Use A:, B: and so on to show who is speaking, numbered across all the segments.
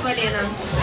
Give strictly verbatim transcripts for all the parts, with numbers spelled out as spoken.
A: колено.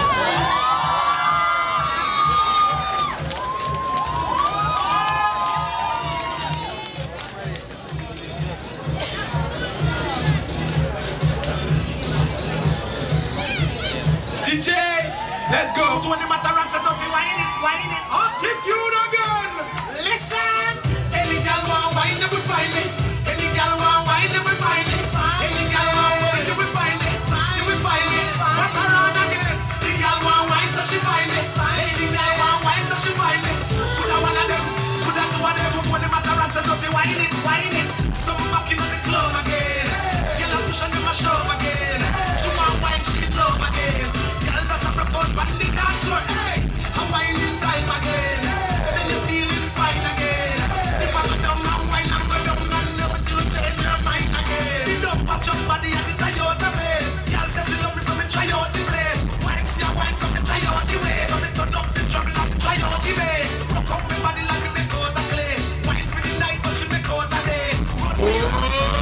B: ди джей, let's go. twenty matarang sa dirty wine it, wine it. Attitude again. Listen. Any girl want wine, they will find it. Any girl want wine, they will find it. Any girl want wine, they will find it. They will find it. Matarang again. The girl want wine, so she find it. Any girl want wine, so she find it. Coulda one of them, coulda two of them. twenty matarang sa dirty wine it, wine it. Some back in the club again. Girl a push and them a shove again. She want wine, she in love again. But the dance floor, hey, a whining time again. Then you feeling fine again. If I go down and wine and go down and never you change your mind again. You don't patch your body and the Toyota face. Girl says she love me, so me try out the place. Wine, she a wine, so me try out the ways. So me turn up the trouble and try out the bass. Rock up my body like me make out a clay. Wine for the night, but she make out a day. Run me up.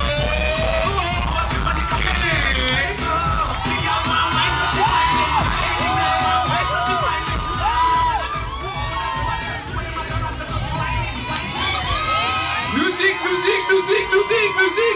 B: Music, music, music, music, music.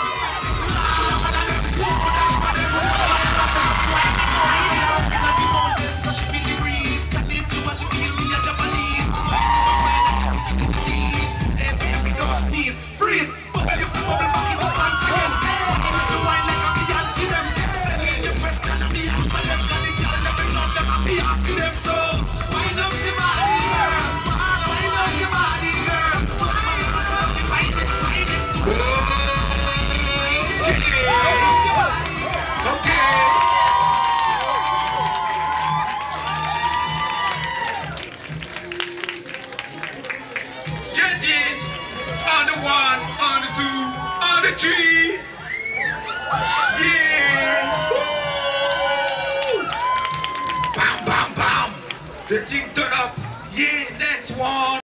B: Freeze, fuck you for bubble back in the pants again. If you wine like a Beyonce them, send me in the press and I'm the answer them. Can the girl never love them and be after them. So wind up the body, girl. Wind up your body, girl. Judges on the one, on the two, on the three. Yeah. Woo. Bam, bam, bam. The thing turn up. Yeah, next one.